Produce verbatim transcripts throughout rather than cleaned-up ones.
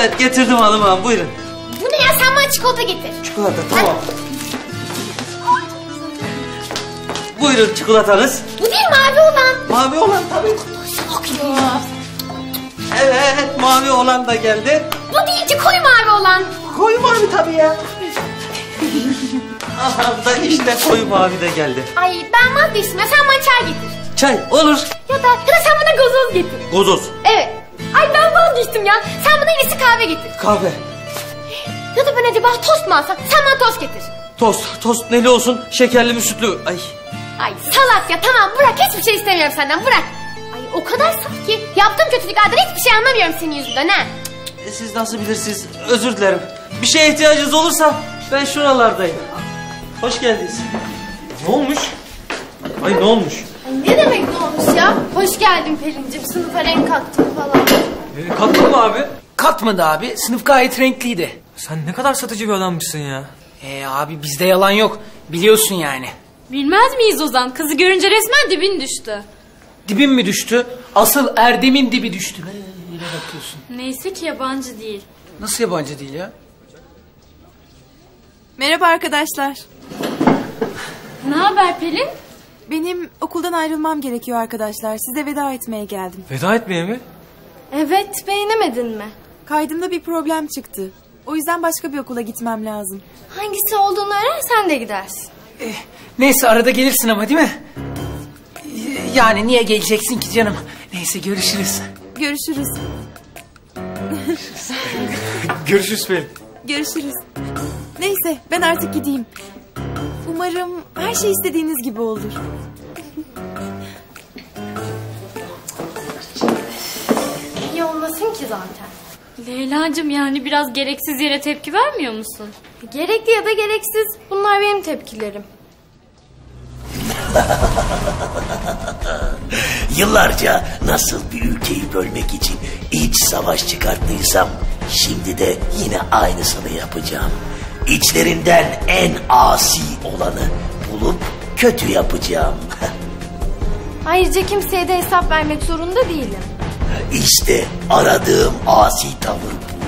Evet getirdim hanım ağam, buyurun. Bu ne ya, sen bana çikolata getir. Çikolata, tamam. Buyurun çikolatanız. Bu değil mavi olan. Mavi olan tabii. Bakıyor. Evet, mavi olan da geldi. Bu değil ki, koyu mavi olan. Koyu mavi tabii ya. Aha da işte koyu mavi de geldi. Ay ben vazgeçtim ya, sen bana çay getir. Çay olur. Ya da, ya da sen bana gazoz getir. Gazoz. Evet. Ay ben vazgeçtim ya, sen bana iyisi kahve getir. Kahve. Ya da ben acaba tost mu alsam, sen bana tost getir. Tost, tost neli olsun? Şekerli mi sütlü? Ay. Ay salak ya, tamam bırak, hiçbir şey istemiyorum senden, bırak. Ay o kadar saf ki yaptığım kötülüklerden hiçbir şey anlamıyorum senin yüzünden ha. E, siz nasıl bilirsiniz? Özür dilerim. Bir şeye ihtiyacınız olursa ben şuralardayım. Hoş geldiniz. Ne olmuş? Ay ne olmuş? Ay, ne demek ne olmuş ya? Hoş geldin Pelin'cim, sınıfa renk kattın falan. E, kattın mı abi? Katmadı abi. Sınıf gayet renkliydi. Sen ne kadar satıcı bir adammışsın ya. Ee abi bizde yalan yok. Biliyorsun yani. Bilmez miyiz Ozan? Kızı görünce resmen dibin düştü. Dibim mi düştü? Asıl Erdem'in dibi düştü. Yine bakıyorsun. Neyse ki yabancı değil. Nasıl yabancı değil ya? Merhaba arkadaşlar. Ne haber Pelin? Benim okuldan ayrılmam gerekiyor arkadaşlar. Size veda etmeye geldim. Veda etmeye mi? Evet, beğenemedin mi? Kaydımda bir problem çıktı. O yüzden başka bir okula gitmem lazım. Hangisi olduğunu öğren, sen de gidersin. Ee, neyse arada gelirsin ama değil mi? Ee, yani niye geleceksin ki canım? Neyse görüşürüz. Görüşürüz. Görüşürüz Pelin. Görüşürüz. Neyse ben artık gideyim. Umarım her şey istediğiniz gibi olur. İyi olmasın ki zaten. Leyla'cığım yani biraz gereksiz yere tepki vermiyor musun? Gerekli ya da gereksiz, bunlar benim tepkilerim. Yıllarca nasıl bir ülkeyi bölmek için iç savaş çıkarttıysam şimdi de yine aynısını yapacağım. İçlerinden en asi olanı bulup kötü yapacağım. Ayrıca kimseye de hesap vermek zorunda değilim. İşte aradığım asi tavır bu.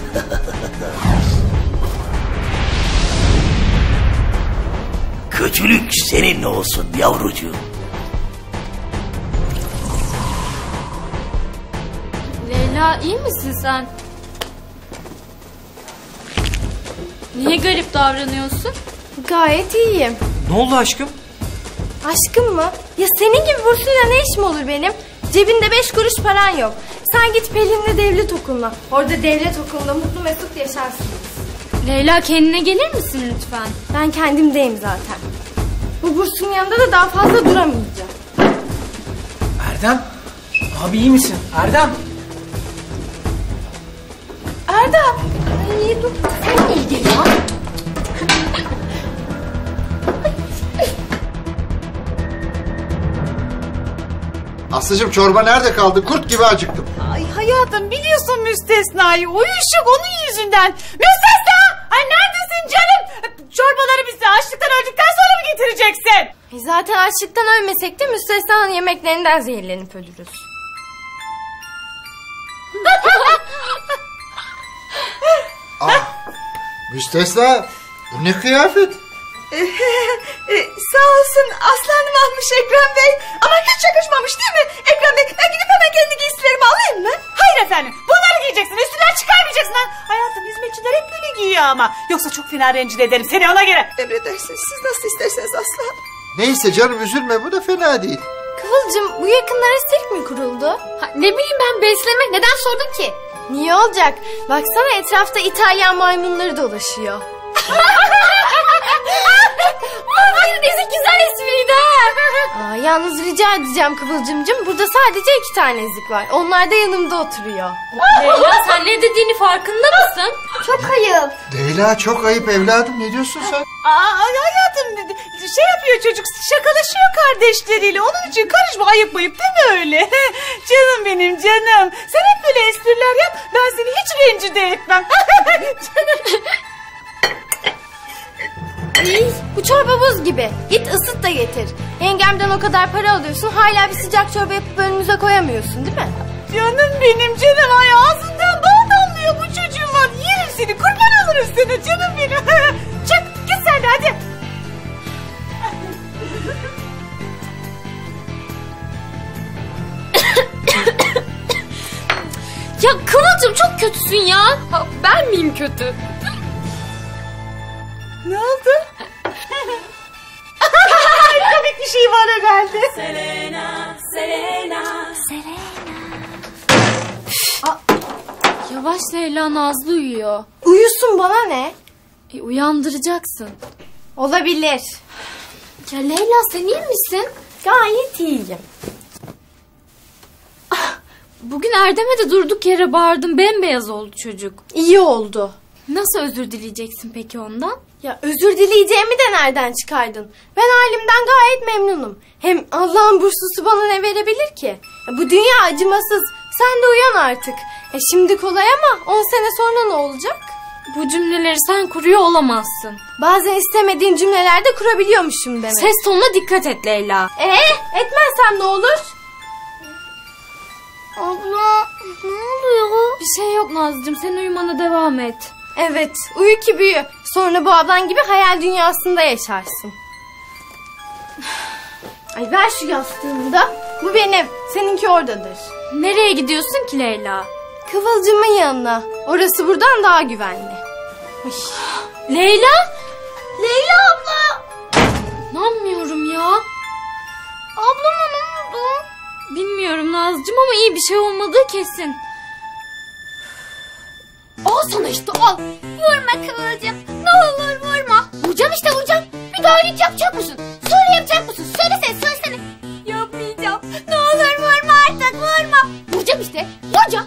Kötülük seninle olsun yavrucuğum. Leyla iyi misin sen? Niye garip davranıyorsun? Gayet iyiyim. Ne oldu aşkım? Aşkım mı? Ya senin gibi bursuyla ne işim olur benim? Cebinde beş kuruş paran yok. Sen git Pelin'le devlet okuluna. Orada devlet okulunda mutlu mesut yaşarsınız. Leyla kendine gelir misin lütfen? Ben kendimdeyim zaten. Bu bursun yanında da daha fazla duramayacağım. Erdem. Abi iyi misin? Erdem. Erdem. Ay dur. Sen iyi gel ya. Aslıcığım çorba nerede kaldı? Kurt gibi acıktım. Ay hayatım biliyorsun müstesnayı. Uyuşuk onun yüzünden. Müstesna! Ay neredesin canım? Çorbaları bize açlıktan öldükten sonra mı getireceksin? E zaten açlıktan ölmesek de müstesnanın yemeklerinden zehirlenip ölürüz. Ah, müstesna. Bu ne kıyafet? e, sağ olsun aslanım almış Ekrem Bey. Ama hiç yakışmamış değil mi Ekrem Bey? Ben gidip hemen kendi giysilerimi alayım mı? Hayır efendim. Bunları giyeceksin. Üstünden çıkarmayacaksın. Ha? Hayatım hizmetçiler hep böyle giyiyor ama. Yoksa çok fena rencide ederim seni ona göre. Emredersiniz. Siz nasıl isterseniz aslan. Neyse canım üzülme, bu da fena değil. Kıvılcım, bu yakınlara sirk mi kuruldu? Ha, ne bileyim ben, besleme. Neden sordun ki? Niye olacak? Baksana etrafta İtalyan maymunları dolaşıyor. Aferin, ezik güzel espriydi ha. Aa, yalnız rica edeceğim Kıvılcımcığım. Burada sadece iki tane ezik var. Onlar da yanımda oturuyor. Leyla sen ne dediğini farkında mısın? Çok ayıp. Leyla çok ayıp evladım, ne diyorsun sen? Aa, hayatım şey yapıyor çocuk, şakalaşıyor kardeşleriyle. Onun için karışma, ayıp ayıp değil mi öyle? Canım benim canım. Sen hep böyle espriler yap, ben seni hiç rencide etmem. Canım. İyi, bu çorba buz gibi. Git ısıt da getir. Yengemden o kadar para alıyorsun, hala bir sıcak çorba yapıp önümüze koyamıyorsun değil mi? Canım benim canım, ay ağzından bal damlıyor bu çocuğun. seni, kurban olurum sana canım benim. Çık git sen de hadi. Ya Kıvılcım çok kötüsün ya. Ha, ben miyim kötü? Ne oldu? Komik bir şey var herhalde. Selena, Selena, Selena. Yavaş Leyla, Nazlı uyuyor. Uyusun, bana ne? E, uyandıracaksın. Olabilir. Ya Leyla, sen iyi misin? Gayet iyiyim. Bugün Erdem'e de durduk yere bağırdım. Bembeyaz oldu çocuk. İyi oldu. Nasıl özür dileyeceksin peki ondan? Ya özür dileyeceğimi de nereden çıkardın? Ben halimden gayet memnunum. Hem Allah'ın burslusu bana ne verebilir ki? Ya bu dünya acımasız. Sen de uyan artık. E şimdi kolay ama on sene sonra ne olacak? Bu cümleleri sen kuruyor olamazsın. Bazen istemediğin cümlelerde kurabiliyormuşum demek. Ses tonuna dikkat et Leyla. Ee, etmezsem ne olur? Abla, ne oluyor? Bir şey yok Nazlıcığım, sen uyumana devam et. Evet, uyu ki büyü. Sonra bu ablan gibi hayal dünyasında yaşarsın. Ay ver şu yastığımı da. Bu benim, seninki oradadır. Nereye gidiyorsun ki Leyla? Kıvılcımın yanına. Orası buradan daha güvenli. Ay. Leyla? Leyla abla! İnanmıyorum ya. Ablama ne oldu? Bilmiyorum Nazlıcığım ama iyi bir şey olmadığı kesin. Al sana işte, al. Vurma Kıvılcım. Ne olur vurma. Vuracağım işte vuracağım. Bir daha iyilik yapacak mısın? Söyle yapacak mısın? Söylesene söylesene. Yapmayacağım. Ne olur vurma artık vurma. Vuracağım işte. Vuracağım.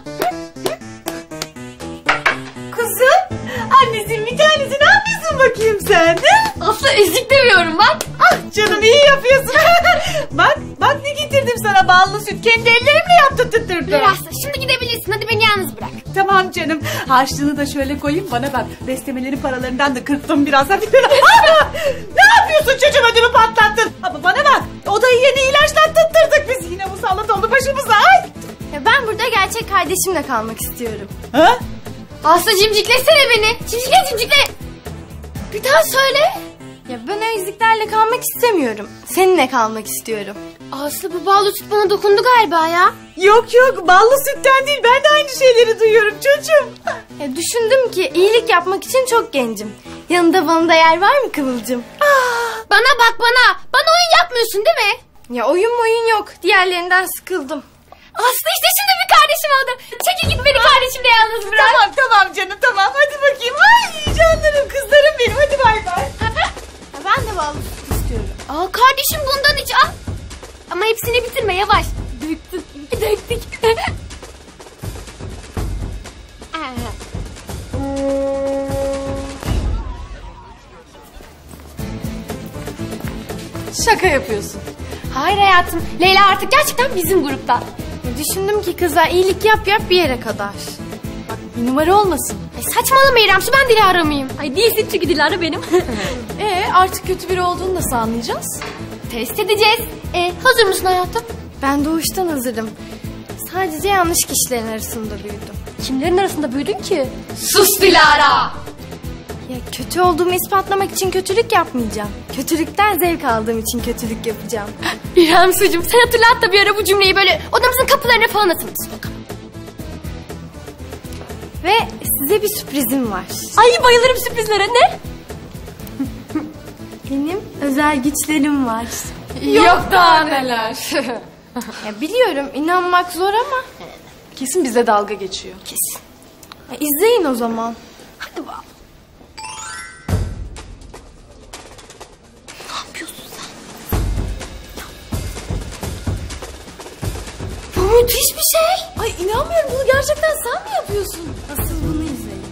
Kuzum, annesinin bir tanesi, ne yapıyorsun bakayım sen? He? Aslı ezik demiyorum bak. Ah canım, iyi yapıyorsun. Bak bak ne getirdim sana, ballı süt. Kendi ellerimle yaptırttırdım. Biraz şimdi gidebilirsin. Hadi beni yalnız bırak. Tamam canım. Harçlığını da şöyle koyayım, bana bak. Beslemelerin paralarından da kırptım biraz. Hadi. Ne yapıyorsun çocuğum, ödümü patlattın. Ama bana bak, odayı yeni ilaçlattırdık biz. Yine musallat oldu başımıza. Ay. Ya ben burada gerçek kardeşimle kalmak istiyorum. Ha? Aslı cimciklesene beni. Cimcikle cimcikle. Bir daha söyle. Ya ben o yüzüklerle kalmak istemiyorum. Seninle kalmak istiyorum. Aslı bu ballı süt bana dokundu galiba ya. Yok yok, ballı sütten değil, ben de aynı şeyleri duyuyorum çocuğum. Ya düşündüm ki iyilik yapmak için çok gencim. Yanında bana da yer var mı Kıvılcım? Ah, bana bak bana. Bana oyun yapmıyorsun değil mi? Ya oyun oyun yok. Diğerlerinden sıkıldım. Aslı işte şimdi bir kardeşim oldu. Çekil git beni kardeşimle yalnız bırak. Tamam tamam canım tamam, hadi bakayım. Ay canlarım, kızlarım benim, hadi bay bay. Ya ben de ballı süt istiyorum. Aa, kardeşim bundan iç al. Ama hepsini bitirme, yavaş. Döktük. Döktük. Şaka yapıyorsun. Hayır hayatım. Leyla artık gerçekten bizim grupta. Ya düşündüm ki kıza iyilik yap yap bir yere kadar. Bak bir numara olmasın. Ay saçmalama İremsu, ben Dilara mıyım? Ay değilsin çünkü Dilara benim. Ee artık kötü biri olduğunu nasıl anlayacağız? Test edeceğiz. E, hazır mısın hayatım? Ben doğuştan hazırım. Sadece yanlış kişilerin arasında büyüdüm. Kimlerin arasında büyüdün ki? Sus Dilara! Ya kötü olduğumu ispatlamak için kötülük yapmayacağım. Kötülükten zevk aldığım için kötülük yapacağım. İremsucuğum sen hatırlat da bir ara bu cümleyi böyle odamızın kapılarına falan atılsın bakalım. Ve size bir sürprizim var. Ay bayılırım sürprizlere, ne? Benim özel güçlerim var. Yok daha neler. Ya biliyorum inanmak zor ama Kesin bize dalga geçiyor. Kesin. ya izleyin o zaman. Hadi bak. Ne yapıyorsun sen? Bu müthiş bir şey. Ay inanmıyorum, bunu gerçekten sen mi yapıyorsun? Asıl bunu izleyin.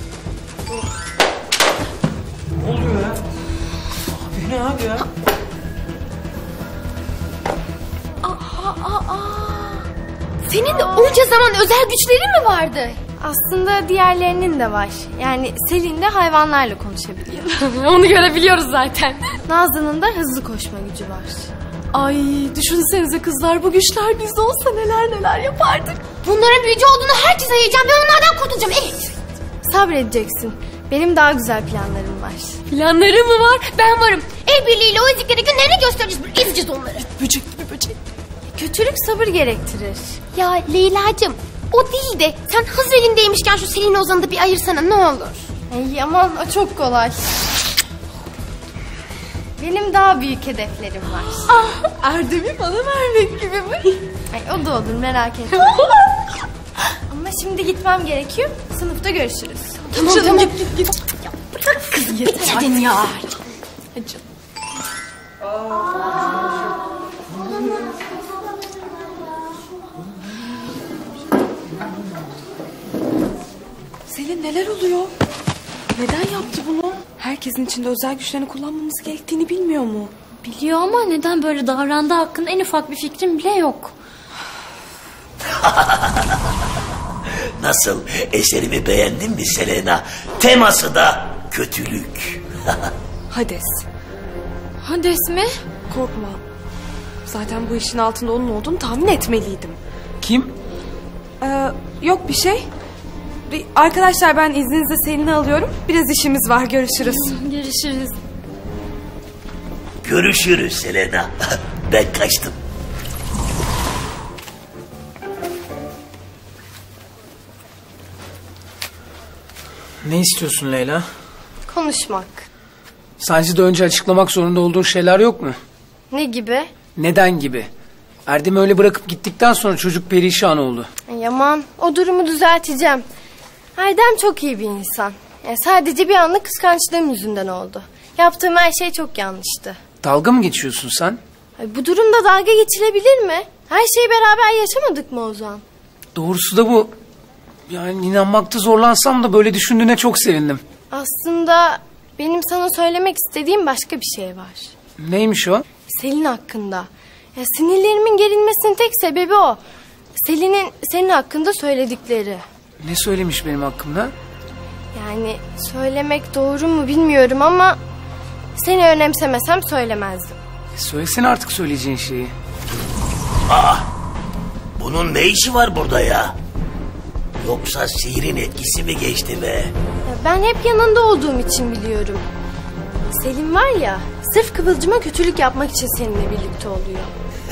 Ne oluyor ya? Abi ne abi ya? Senin de onca zaman özel güçlerin mi vardı? Aslında diğerlerinin de var. Yani Selin de hayvanlarla konuşabiliyor. Onu görebiliyoruz zaten. Nazlı'nın da hızlı koşma gücü var. Ay düşünsenize kızlar, bu güçler bizde olsa neler neler yapardık. Bunların büyücü olduğunu herkese yiyeceğim ve onlardan kurtulacağım. Evet. sabredeceksin. Benim daha güzel planlarım var. Planları mı var? Ben varım. El birliğiyle o ezikleri günlerini göstereceğiz. Ezeceğiz onları. Böcek gibi böcek. Kötülük sabır gerektirir. Ya Leyla'cığım o değil de sen hazır elindeymişken şu Selin Ozan'ı da bir ayırsana ne olur. Ay aman o çok kolay. Benim daha büyük hedeflerim var. Ah, Erdem'i bana vermek gibi mi? Ay o da olur merak etme. Ama şimdi gitmem gerekiyor. Sınıfta görüşürüz. Tamam Canım, tamam. git git git. Kız yeter ya. Hadi canım. Selin neler oluyor? Neden yaptı bunu? Herkesin içinde özel güçlerini kullanmamız gerektiğini bilmiyor mu? Biliyor ama neden böyle davrandığı hakkında en ufak bir fikrim bile yok. Nasıl? Eserimi beğendin mi Selena? Teması da kötülük. Hades. Hades mi? Korkma. Zaten bu işin altında onun olduğunu tahmin etmeliydim. Kim? Ee, yok bir şey. Bir- Arkadaşlar ben izninizle Selin'i alıyorum. Biraz işimiz var. Görüşürüz. Görüşürüz. Görüşürüz Selena. Ben kaçtım. Ne istiyorsun Leyla? Konuşmak. Sadece de önce açıklamak zorunda olduğun şeyler yok mu? Ne gibi? Neden gibi? Erdem'i öyle bırakıp gittikten sonra çocuk perişan oldu. Ay aman o durumu düzelteceğim. Erdem çok iyi bir insan. Ya sadece bir anlık kıskançlığım yüzünden oldu. Yaptığım her şey çok yanlıştı. Dalga mı geçiyorsun sen? Ay, bu durumda dalga geçilebilir mi? Her şeyi beraber yaşamadık mı Ozan? Doğrusu da bu. Yani inanmakta zorlansam da böyle düşündüğüne çok sevindim. Aslında benim sana söylemek istediğim başka bir şey var. Neymiş o? Selin hakkında. Ya sinirlerimin gerilmesinin tek sebebi o. Selin'in senin hakkında söyledikleri. Ne söylemiş benim hakkımda? Yani söylemek doğru mu bilmiyorum ama seni önemsemesem söylemezdim. E söylesene artık söyleyeceğin şeyi. Aa, bunun ne işi var burada ya? Yoksa sihirin etkisi mi geçti be? Ya ben hep yanında olduğum için biliyorum. Selin var ya, sırf Kıvılcım'a kötülük yapmak için seninle birlikte oluyor.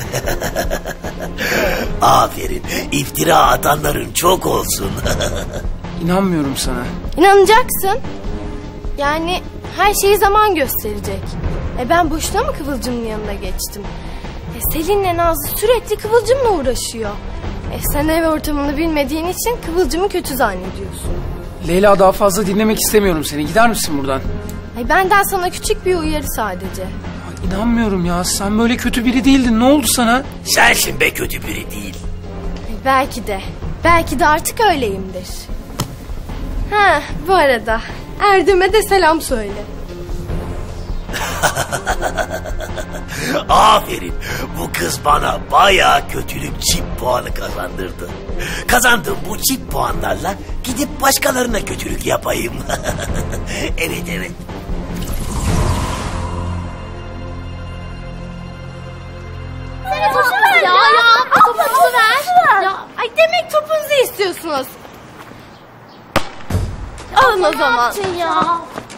Aferin, iftira atanların çok olsun. İnanmıyorum sana. İnanacaksın. Yani her şeyi zaman gösterecek. E ben boşuna mı Kıvılcım'ın yanına geçtim? E Selin'le Nazlı sürekli Kıvılcım'la uğraşıyor. E sen ev ortamını bilmediğin için Kıvılcım'ı kötü zannediyorsun. Leyla daha fazla dinlemek istemiyorum seni. Gider misin buradan? E benden sana küçük bir uyarı sadece. Ay, İnanmıyorum ya. Sen böyle kötü biri değildin. Ne oldu sana? Sensin be kötü biri değil. E belki de. Belki de artık öyleyimdir. Ha bu arada Erdem'e de selam söyle. Aferin, bu kız bana bayağı kötülük çip puanı kazandırdı. Kazandığım bu çip puanlarla gidip başkalarına kötülük yapayım. Evet evet. Ya ya topunuzu ver. Ya, ay demek topunuzu istiyorsunuz. Alın o zaman. Ya.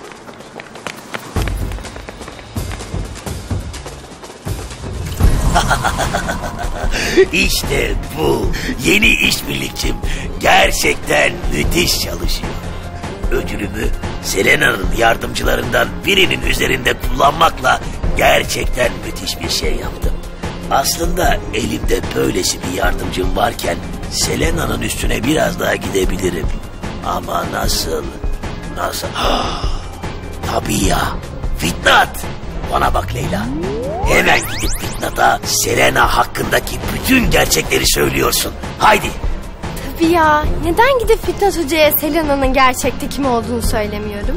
İşte bu yeni işbirlikçim gerçekten müthiş çalışıyor. Ödülümü Selena'nın yardımcılarından birinin üzerinde kullanmakla gerçekten müthiş bir şey yaptım. Aslında elimde böylesi bir yardımcım varken Selena'nın üstüne biraz daha gidebilirim. Ama nasıl? Nasıl? Tabii ya. Fitnat. Bana bak Leyla. Hemen gidip Fitnat'a Selena hakkındaki bütün gerçekleri söylüyorsun. Haydi. Tabii ya. Neden gidip Fitnat Hoca'ya Selena'nın gerçekte kim olduğunu söylemiyorum?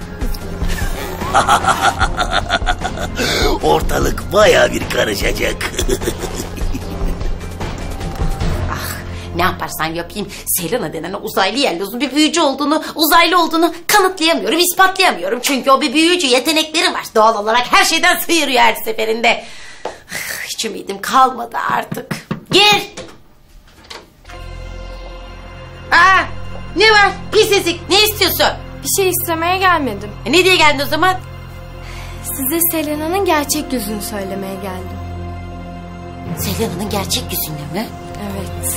Ortalık bayağı bir karışacak. Ne yaparsan yapayım Selena denen o uzaylı yerlozun bir büyücü olduğunu, uzaylı olduğunu kanıtlayamıyorum, ispatlayamıyorum. Çünkü o bir büyücü, yetenekleri var. Doğal olarak her şeyden sıyırıyor her seferinde. Hiç ümidim kalmadı artık. Gir. Aa, Ne var? Pis ezik. Ne istiyorsun? Bir şey istemeye gelmedim. E ne diye geldin o zaman? Size Selena'nın gerçek yüzünü söylemeye geldim. Selena'nın gerçek yüzünü mü? Evet.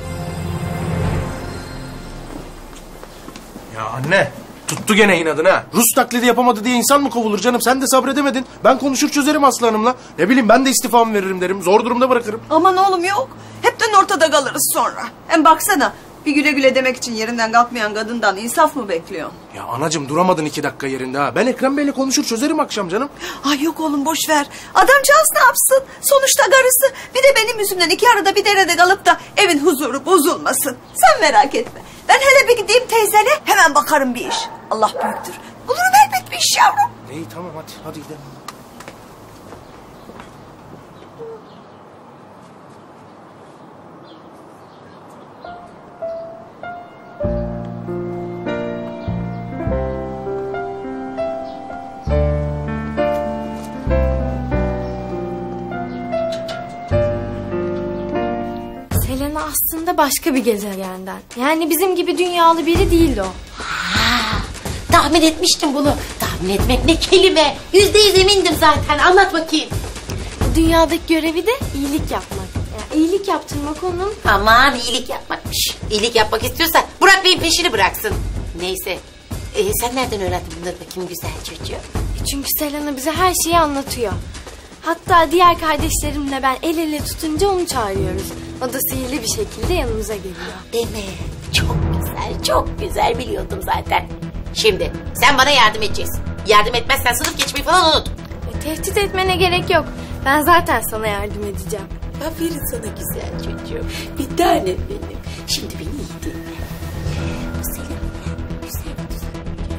Ya anne, tuttu gene inadına ha. Rus taklidi yapamadı diye insan mı kovulur canım? Sen de sabredemedin. Ben konuşur çözerim Aslı Hanım'la. Ne bileyim ben de istifamı veririm derim. Zor durumda bırakırım. Aman oğlum yok. Hepten ortada kalırız sonra. Hem baksana bir güle güle demek için yerinden kalkmayan kadından insaf mı bekliyorsun? Ya anacığım duramadın iki dakika yerinde ha. Ben Ekrem Bey'le konuşur çözerim akşam canım. Ay yok oğlum boş ver. Adamcağız ne yapsın? Sonuçta karısı. Bir de benim yüzümden iki arada bir derede kalıp da evin huzuru bozulmasın. Sen merak etme. Ben hele bir gideyim teyzene hemen bakarım bir iş. Allah büyüktür. Bulurum elbet bir iş yavrum. İyi tamam hadi hadi gidelim. Selena aslında başka bir gezegenden. Yani bizim gibi dünyalı biri değil o. Ha, tahmin etmiştim bunu. Tahmin etmek ne kelime. Yüzde yüz emindim zaten. Anlat bakayım. Dünyadaki görevi de iyilik yapmak. Yani iyilik yaptırmak onun. Aman iyilik yapmakmış. İyilik yapmak istiyorsa Burak Bey'in peşini bıraksın. Neyse. Ee, sen nereden öğrendin bunları bakayım güzel çocuğu? Çünkü Selena bize her şeyi anlatıyor. Hatta diğer kardeşlerimle ben el ele tutunca onu çağırıyoruz. O da sihirli bir şekilde yanımıza geliyor. Deme. Çok güzel, çok güzel biliyordum zaten. Şimdi sen bana yardım edeceksin. Yardım etmezsen sınıf geçmeyi falan unut. E, tehdit etmene gerek yok. Ben zaten sana yardım edeceğim. Aferin sana güzel çocuğum. Bir tanem benim. Şimdi beni iyi dinle. Bu Selena güzel güzel.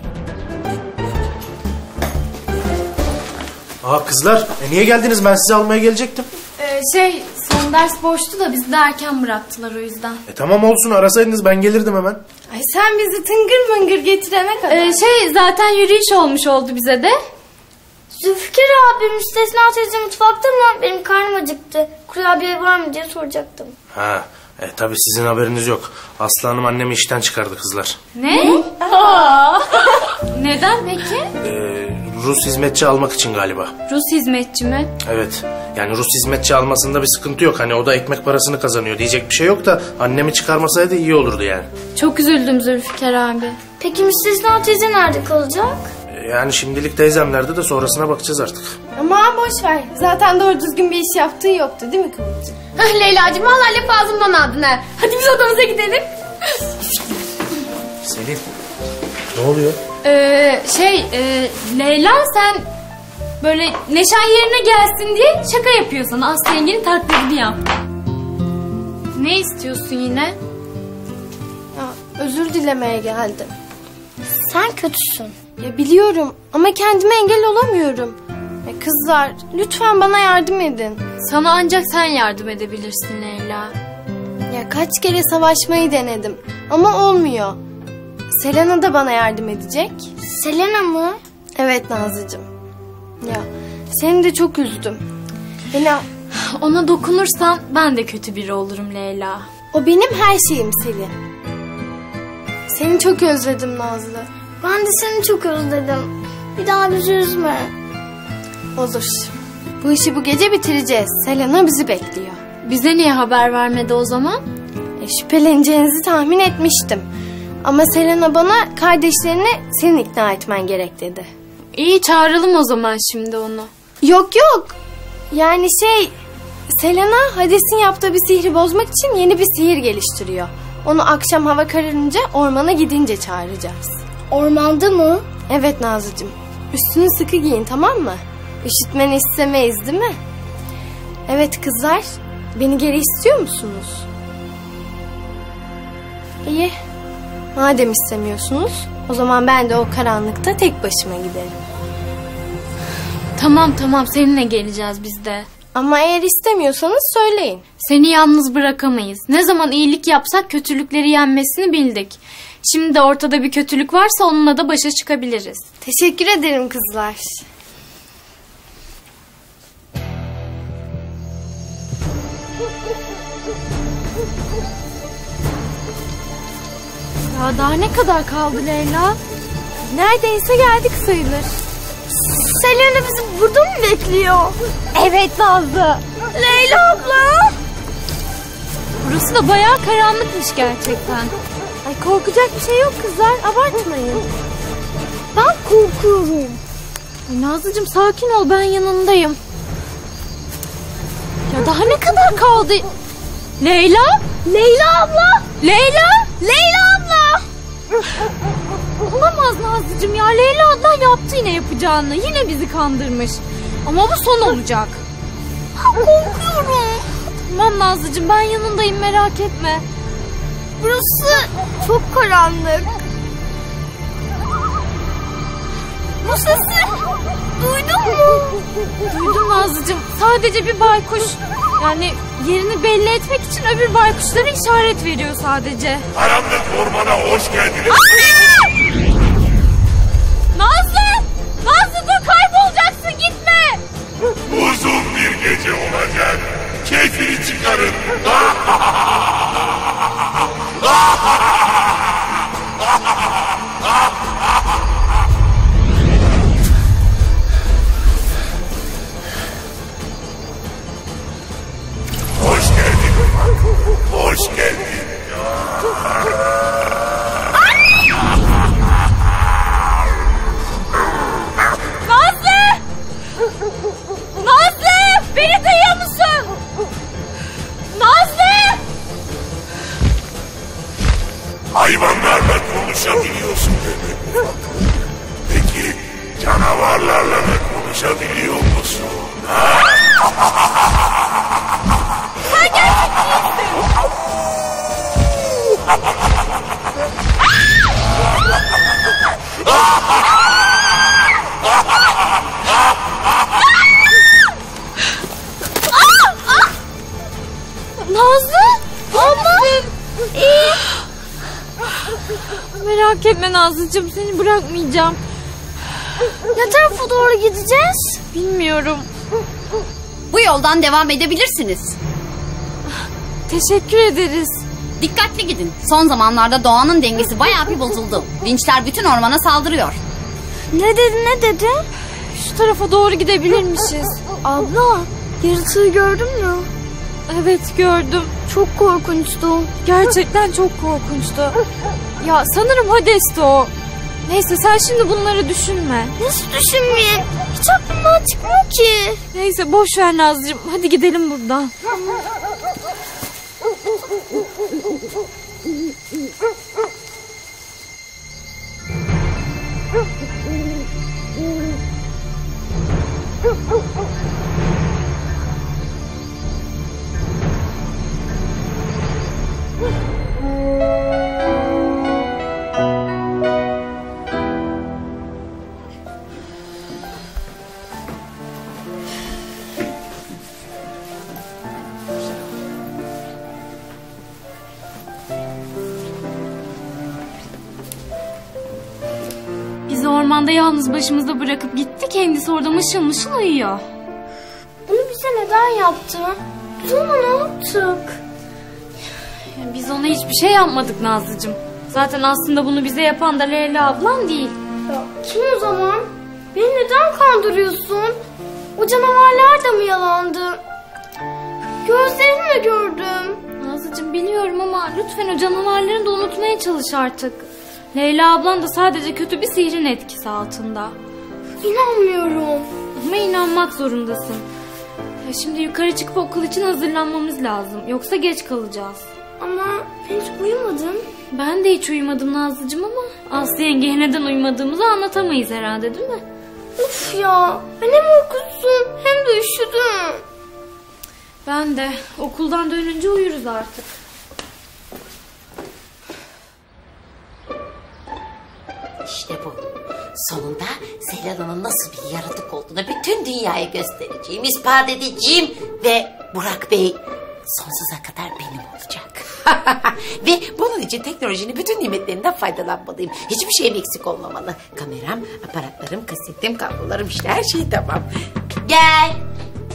Aa kızlar e niye geldiniz? Ben sizi almaya gelecektim. Ee, şey son ders boştu da bizi de erken bıraktılar o yüzden. E tamam olsun arasaydınız ben gelirdim hemen. Ay sen bizi tıngır mıngır getirene kadar. Ee, şey zaten yürüyüş olmuş oldu bize de. Zülfikar abi Müstesna teyze mutfakta mı? Benim karnım acıktı. Kurabiye var mı diye soracaktım. Ha e tabii sizin haberiniz yok. Aslı Hanım annemi işten çıkardı kızlar. Ne? Aa. Neden peki? Ee, Rus hizmetçi almak için galiba. Rus hizmetçi mi? Evet. Yani Rus hizmetçi almasında bir sıkıntı yok. Hani o da ekmek parasını kazanıyor diyecek bir şey yok da annemi çıkarmasaydı iyi olurdu yani. Çok üzüldüm Zülfikar abi. Peki Müstesna teyze nerede kalacak? Ee, yani şimdilik teyzemlerde de sonrasına bakacağız artık. Aman boş ver. Zaten doğru düzgün bir iş yaptığı yoktu değil mi Kıvılcım? Hah Leyla'cığım vallahi laf ağzımdan aldın ha. Hadi biz odamıza gidelim. Selin. Ne oluyor? Ee, şey e, Leyla sen böyle Neşan yerine gelsin diye şaka yapıyorsun. Aslı yengenin taklidini yap. Ne istiyorsun yine? Ya, özür dilemeye geldim. Sen kötüsün. Ya biliyorum ama kendime engel olamıyorum. Ya kızlar lütfen bana yardım edin. Sana ancak sen yardım edebilirsin Leyla. Ya kaç kere savaşmayı denedim ama olmuyor. Selena da bana yardım edecek. Selena mı? Evet Nazlıcığım. Ya seni de çok üzdüm. Beni... Ona dokunursan ben de kötü biri olurum Leyla. O benim her şeyim Selin. Seni çok özledim Nazlı. Ben de seni çok özledim. Bir daha bizi üzme. Olur. Bu işi bu gece bitireceğiz. Selena bizi bekliyor. Bize niye haber vermedi o zaman? E, şüpheleneceğinizi tahmin etmiştim. Ama Selena bana kardeşlerini senin ikna etmen gerek dedi. İyi çağıralım o zaman şimdi onu. Yok yok. Yani şey... Selena Hades'in yaptığı bir sihri bozmak için yeni bir sihir geliştiriyor. Onu akşam hava kararınca ormana gidince çağıracağız. Ormanda mı? Evet Nazlıcığım. Üstünü sıkı giyin tamam mı? Üşütmeni istemeyiz değil mi? Evet kızlar. Beni geri istiyor musunuz? İyi. Madem istemiyorsunuz o zaman ben de o karanlıkta tek başıma giderim. Tamam tamam seninle geleceğiz biz de. Ama eğer istemiyorsanız söyleyin. Seni yalnız bırakamayız. Ne zaman iyilik yapsak kötülükleri yenmesini bildik. Şimdi de ortada bir kötülük varsa onunla da başa çıkabiliriz. Teşekkür ederim kızlar. Ya daha ne kadar kaldı Leyla? Neredeyse geldik sayılır. Selena bizi burada mı bekliyor? Evet Nazlı. Leyla abla. Burası da bayağı karanlıkmış gerçekten. Ay korkacak bir şey yok kızlar, abartmayın. Ben korkuyorum. Ay Nazlıcığım sakin ol, ben yanındayım. Ya daha ne kadar kaldı? Leyla? Leyla abla. Leyla? Leyla abla. Olamaz Nazlıcığım ya, Leyla ablan yaptı yine yapacağını. Yine bizi kandırmış. Ama bu son olacak. Korkuyorum. Tamam Nazlıcığım, ben yanındayım, merak etme. Burası çok karanlık. Bu sesi duydun mu? Duydum Nazlıcığım. Sadece bir baykuş. Yani yerini belli etmek için öbür baykuşlara işaret veriyor sadece. Karanlık ormana hoş geldiniz. Nazlı! Nazlı dur, kaybolacaksın, gitme! Uzun bir gece olacak. Keyfini çıkarın. Hoş geldin. Hoş geldin. Nazlı! Nazlı! Beni duyuyor musun? Nazlı! Hayvanlarla konuşabiliyorsun. Peki canavarlarla da konuşabiliyor musun? Sen gerçek değilsin. Nazlı! Abla! İyi. Merak etme Nazlıcığım, seni bırakmayacağım. Ne tarafa doğru gideceğiz? Bilmiyorum. Bu yoldan devam edebilirsiniz. Teşekkür ederiz. Dikkatli gidin. Son zamanlarda doğanın dengesi bayağı bir bozuldu. Vinçler bütün ormana saldırıyor. Ne dedi ne dedi? Şu tarafa doğru gidebilirmişiz. Abla yaratığı gördün mü? Evet gördüm. Çok korkunçtu. Gerçekten çok korkunçtu. Ya sanırım Hades'ti o. Neyse sen şimdi bunları düşünme. Nasıl düşünmeyeyim? Hiç aklımdan çıkmıyor ki. Neyse boş ver Nazlıcığım. Hadi gidelim buradan. Bizi ormanda yalnız başımızda bırakıp gitti. Kendisi orada mışıl mışıl uyuyor. Bunu bize neden yaptı? Biz ona ne yaptık? Ya biz ona hiçbir şey yapmadık Nazlıcığım. Zaten aslında bunu bize yapan da Leyla ablan değil. Ya kim o zaman? Beni neden kandırıyorsun? O canavarlar da mı yalandı? Gözlerimle gördüm. Nazlıcığım biliyorum ama lütfen o canavarları da unutmaya çalış artık. Leyla ablan da sadece kötü bir sihrin etkisi altında. İnanmıyorum. Ama inanmak zorundasın. Ya şimdi yukarı çıkıp okul için hazırlanmamız lazım. Yoksa geç kalacağız. Ama ben hiç uyumadım. Ben de hiç uyumadım Nazlıcığım ama Aslı yengeye neden uyumadığımızı anlatamayız herhalde, değil mi? Uf ya, ben hem uykusuzum hem de üşüdüm. Ben de. Okuldan dönünce uyuruz artık. İşte bu. Sonunda Selena'nın nasıl bir yaratık olduğunu bütün dünyaya göstereceğim, ispat edeceğim ve Burak Bey sonsuza kadar benim olacak. Ve bunun için teknolojinin bütün nimetlerinden faydalanmalıyım. Hiçbir şeyim eksik olmamalı. Kameram, aparatlarım, kasetim, kablolarım, işte her şey tamam. Gel.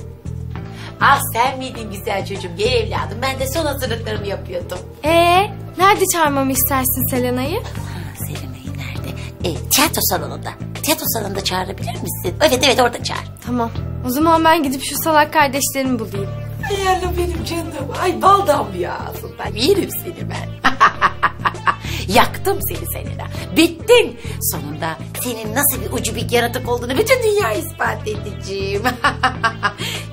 Ah sen miydin güzel çocuğum? Gel evladım. Ben de son hazırlıklarımı yapıyordum. Ee, Nerede çağırmamı istersin Selena'yı? Selena'yı nerede? E, tiyatro salonunda. Tiyatro salonunda çağırabilir misin? Evet evet orada çağır. Tamam. O zaman ben gidip şu salak kardeşlerimi bulayım. Ay Allah benim canım. Ay bal damlıyorsun. Ben yerim seni ben. Yaktım seni Selena. Bittin. Sonunda senin nasıl bir ucubik yaratık olduğunu bütün dünya ispat edeceğim.